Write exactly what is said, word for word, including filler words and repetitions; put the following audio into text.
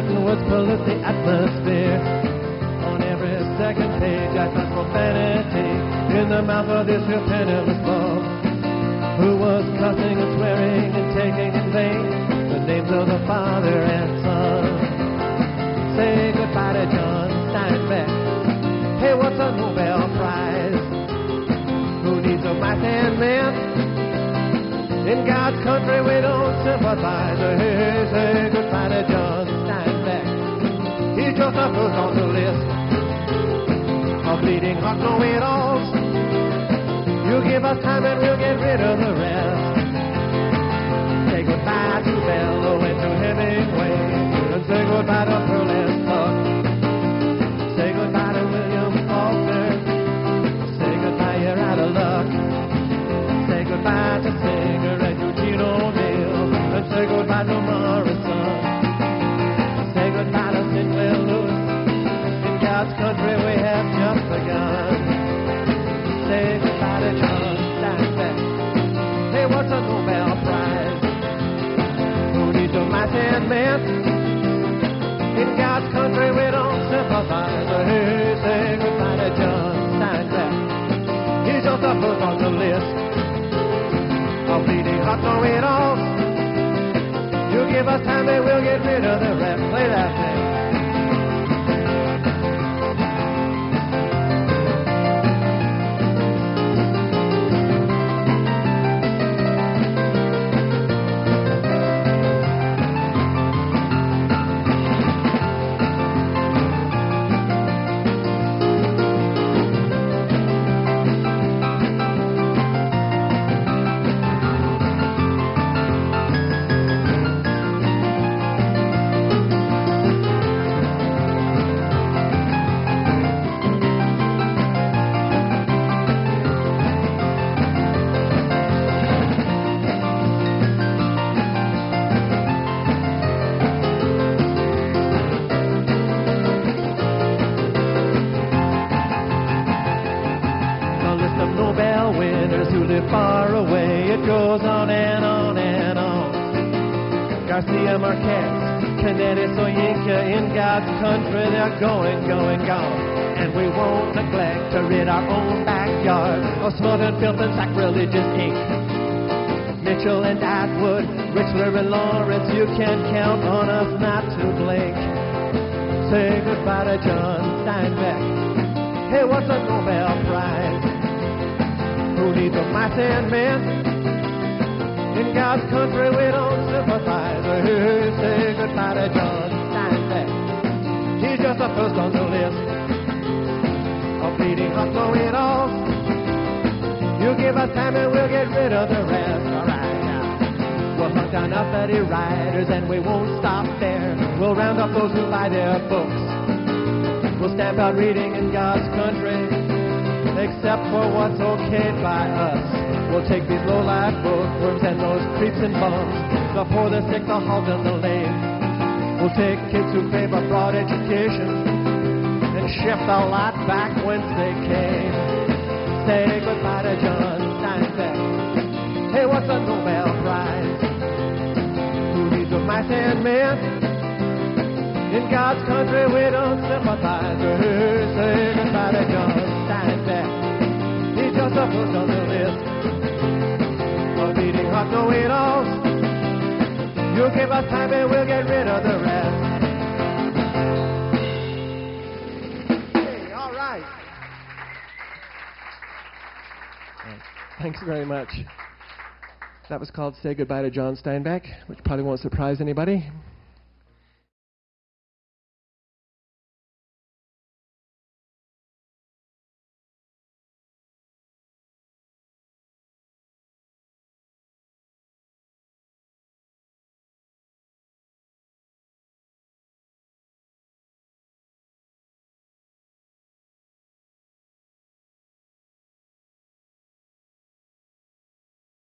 Latin words pollute the atmosphere. On every second page I find profanity in the mouth of this here penniless bum, who was cussing and swearing and taking in vain the names of the Father and Son. Say goodbye to John Steinbeck. Hey, what's a Nobel Prize? Who needs a mice and men? In God's country we don't sympathize. Hey, say goodbye to John Steinbeck. He's just a first on the list of bleeding heart know-it-alls. You give us time and we'll get rid of the rest. Say goodbye to Bellow and to Hemingway, and say goodbye to Pearl and Puck. Say goodbye to William Faulkner. Say goodbye, you're out of luck. Say goodbye to Singer and Eugene O'Neill, and say goodbye to Morrison. Say goodbye to Sinclair Lewis. In God's country we have just begun. Say goodbye to John Steinbeck. Hey, what's a Nobel Prize? Who needs a mice and men? In God's country we don't sympathize. Hey, say goodbye to John Steinbeck. He's just a first on the list of bleeding heart know-it-alls. You give us time and we'll get rid of the rest. Play that thing. Nobel winners who live far away. It goes on and on and on. Garcia Marquez, Kennedy, Soyinka, in God's country they're going, going, gone. And we won't neglect to rid our own backyard of smut and filth and sacrilegious ink. Mitchell and Atwood, Richler and Lawrence, you can count on us not to blink. Say goodbye to John Steinbeck. Hey, what's a Nobel Prize? Who needs a mice and men? In God's country we don't sympathize. Hey, say goodbye to John Steinbeck. He's just the first on the list of bleeding heart know-it-alls. You give us time and we'll get rid of the rest. All right, now we'll hunt down uppity riders and we won't stop there. We'll round up those who buy their books. We'll stamp out reading in God's country, except for what's okayed by us. We'll take these low-life bookworms and those creeps and bums, the poor, the sick, the halt, and the lame. We'll take kids who favor broad education and shift the lot back whence they came. Say goodbye to John Steinbeck. Hey, what's a Nobel Prize? Who needs a mice and men? In God's country we don't sympathize. Hey, say goodbye to John Steinbeck. He's just a first on the list of bleeding heart know-it-alls. You give us time and we'll get rid of the rest. Hey, all right. Thanks very much. That was called Say Goodbye to John Steinbeck, which probably won't surprise anybody.